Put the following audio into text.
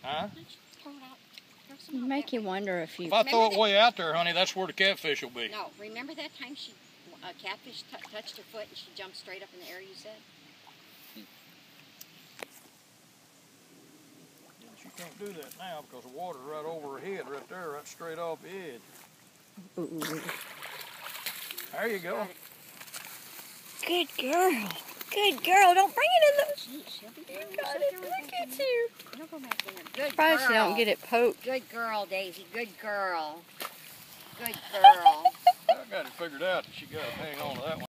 Huh? Make you wonder if you... If I throw it way out there, honey, that's where the catfish will be. No, remember that time a catfish touched her foot and she jumped straight up in the air, you said? She can't do that now because the water's right over her head, right there, right straight off the edge. Ooh. There you go. Good girl. Good girl. Don't bring it in the... She'll be You fine. got it. Look at you. You'll go back in there. Good Probably girl. she don't get it poked. Good girl, Daisy. Good girl. Good girl. I got it figured out that she got to hang on to that one.